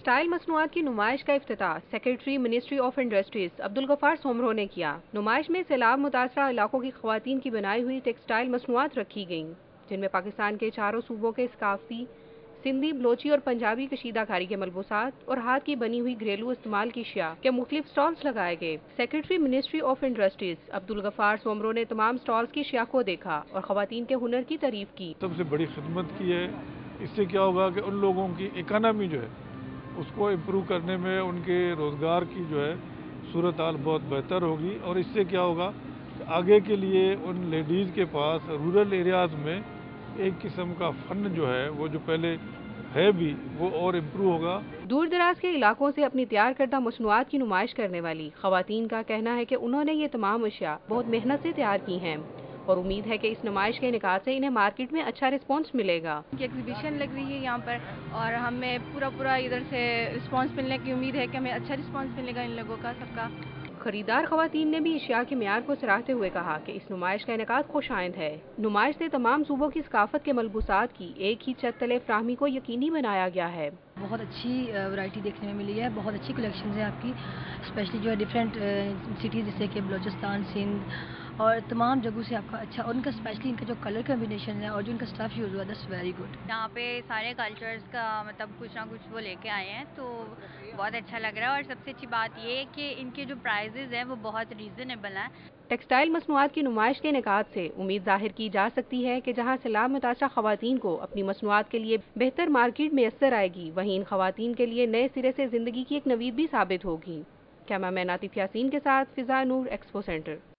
Textile مصنوعات کی نمائش کا افتتاح secretary ministry of industries Abdul Ghaffar Soomro نے کیا۔ نمائش میں سیلاب متاثرہ علاقوں کی خواتین کی بنائی ہوئی ٹیکسٹائل مصنوعات رکھی گئیں، جن میں پاکستان کے چاروں صوبوں کے ثقافتی سندھی، بلوچی اور پنجابی کشیدہ کاری کے ملبوسات اور ہاتھ کی بنی ہوئی گھریلو استعمال کی اشیاء کے مختلف سٹالز لگائے گئے۔ Secretary ministry of industries Abdul Ghaffar Soomro نے تمام سٹالز کی اشیاء کو دیکھا اور خواتین کے ہنر کی تعریف کی۔ سب سے بڑی خدمت کی ہے، اس سے کیا ہوگا کہ ان لوگوں کی اکانومی جو ہے اس کو امپروو کرنے میں ان کے روزگار کی جو ہے صورتحال بہت بہتر ہوگی، اور اس سے کیا ہوگا کہ آگے کے لیے ان لیڈیز کے پاس رورل ایریاز میں ایک قسم کا فن جو ہے وہ جو پہلے ہے بھی وہ اور امپروو ہوگا۔ دور دراز کے علاقوں سے اپنی تیار کردہ مصنوعات کی نمائش کرنے والی خواتین کا کہنا ہے کہ انہوں نے یہ تمام اشیاء بہت محنت سے تیار کی ہیں اور امید ہے کہ اس نمائش کے انعقاد سے انہیں مارکیٹ میں اچھا رسپانس ملے گا۔ ایگزیبیشن لگ رہی ہے یہاں پر اور ہمیں پورا ادھر سے رسپانس ملنے کی امید ہے کہ ہمیں اچھا رسپانس ملے گا ان لوگوں کا سب کا۔ خریدار خواتین نے بھی اشیاء کے معیار کو سراہتے ہوئے کہا کہ اس نمائش کا انعقاد خوش آئند ہے۔ نمائش سے تمام صوبوں کی ثقافت کے ملبوسات کی ایک ہی چھت تلے فراہمی کو یقینی بنایا گیا ہے۔ بہت اچھی ورائٹی دیکھنے میں ملی ہے، بہت اچھی کلیکشنز ہیں آپ کی، اسپیشلی جو ہے ڈفرینٹ سٹیز جیسے کہ بلوچستان، سندھ اور تمام جگہوں سے آپ کا اچھا، اور ان کا اسپیشلی ان کا جو کلر کمبینیشن ہے اور جو ان کا اسٹف یوز ہوا ہے دیٹس ویری گڈ۔ یہاں پہ سارے کلچرز کا مطلب کچھ نہ کچھ وہ لے کے آئے ہیں تو بہت اچھا لگ رہا ہے، اور سب سے اچھی بات یہ ہے کہ ان کے جو پرائزز ہیں وہ بہت ریزنیبل ہیں۔ ٹیکسٹائل مصنوعات کی نمائش کے انعقاد سے امید ظاہر کی جا سکتی ہے کہ جہاں سیلاب متاثرہ خواتین کو اپنی مصنوعات کے لیے بہتر مارکیٹ میسر آئے گی، وہیں ان خواتین کے لیے نئے سرے سے زندگی کی ایک نوید بھی ثابت ہوگی۔ کیمرہ مین عاطف یاسین کے ساتھ فضا نور، ایکسپو سینٹر۔